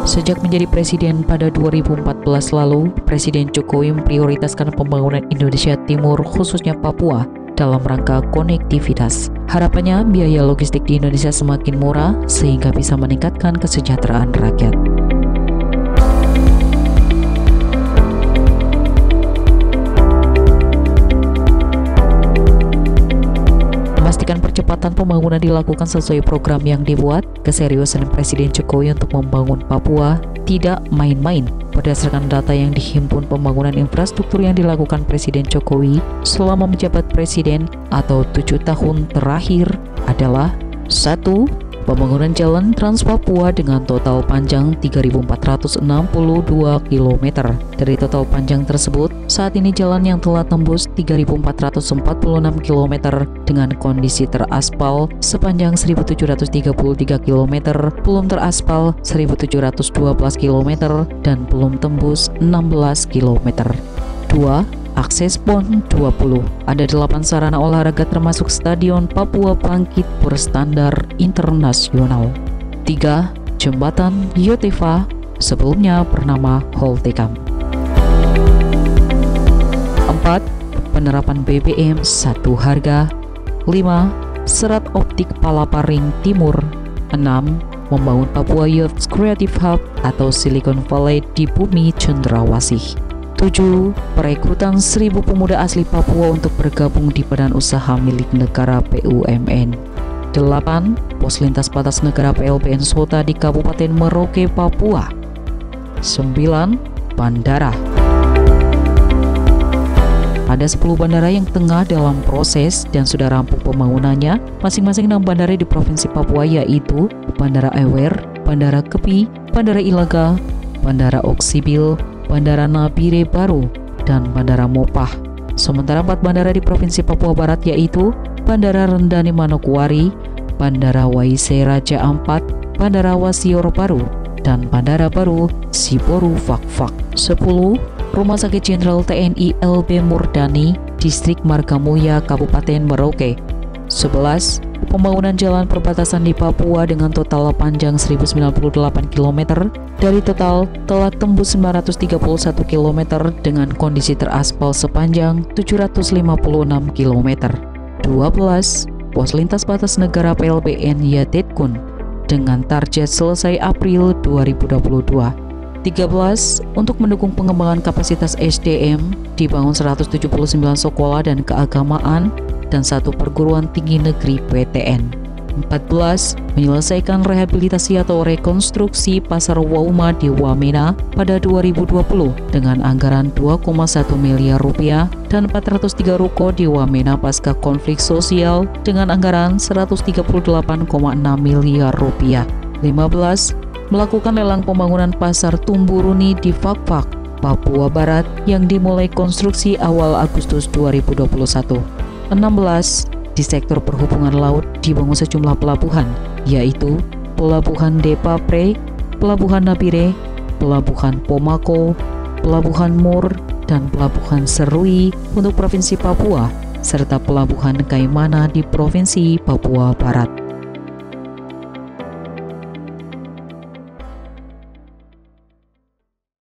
Sejak menjadi presiden pada 2014 lalu, Presiden Jokowi memprioritaskan pembangunan Indonesia Timur, khususnya Papua, dalam rangka konektivitas. Harapannya, biaya logistik di Indonesia semakin murah sehingga bisa meningkatkan kesejahteraan rakyat. Memastikan percepatan pembangunan dilakukan sesuai program yang dibuat, keseriusan Presiden Jokowi untuk membangun Papua tidak main-main. Berdasarkan data yang dihimpun, pembangunan infrastruktur yang dilakukan Presiden Jokowi selama menjabat presiden atau 7 tahun terakhir adalah 1. Pembangunan jalan Trans Papua dengan total panjang 3.462 km. Dari total panjang tersebut, saat ini jalan yang telah tembus 3.446 km dengan kondisi teraspal sepanjang 1.733 km, belum teraspal 1.712 km, dan belum tembus 16 km. 2. Akses PON 20. Ada 8 sarana olahraga termasuk Stadion Papua Bangkit berstandar internasional. 3. Jembatan Yotefa, sebelumnya bernama Holtekam. 4. Penerapan BBM satu harga. 5. Serat optik Palaparing Timur. 6. Membangun Papua Youth Creative Hub atau Silicon Valley di bumi Cendrawasih. 7. Perekrutan 1.000 pemuda asli Papua untuk bergabung di badan usaha milik negara BUMN. 8. Pos lintas batas negara PLBN SOTA di Kabupaten Merauke, Papua. 9. Bandara. Ada 10 bandara yang tengah dalam proses dan sudah rampung pembangunannya. Masing-masing 6 bandara di Provinsi Papua, yaitu Bandara Ewer, Bandara Kepi, Bandara Ilaga, Bandara Oksibil, Bandara Nabire Baru, dan Bandara Mopah. Sementara 4 bandara di Provinsi Papua Barat yaitu Bandara Rendani Manokwari, Bandara Waisai Raja Ampat, Bandara Wasior Baru, dan Bandara Baru Siboru Fakfak. 10. Rumah Sakit Jenderal TNI LB Murdani, Distrik Margamuya, Kabupaten Merauke. 11. Pembangunan jalan perbatasan di Papua dengan total panjang 1098 km. Dari total telah tembus 931 km dengan kondisi teraspal sepanjang 756 km. 12. Pos lintas batas negara PLBN Yatetkun dengan target selesai April 2022. 13. Untuk mendukung pengembangan kapasitas SDM, dibangun 179 sekolah dan keagamaan dan 1 perguruan tinggi negeri PTN. 14. Menyelesaikan rehabilitasi atau rekonstruksi Pasar Wauma di Wamena pada 2020 dengan anggaran 2,1 miliar rupiah dan 403 ruko di Wamena pasca konflik sosial dengan anggaran 138,6 miliar rupiah. 15. Melakukan lelang pembangunan Pasar Tumburuni di Fakfak, Papua Barat yang dimulai konstruksi awal Agustus 2021. 16. Di sektor perhubungan laut dibangun sejumlah pelabuhan, yaitu Pelabuhan Depapre, Pelabuhan Nabire, Pelabuhan Pomako, Pelabuhan Mur, dan Pelabuhan Serui untuk Provinsi Papua, serta Pelabuhan Kaimana di Provinsi Papua Barat.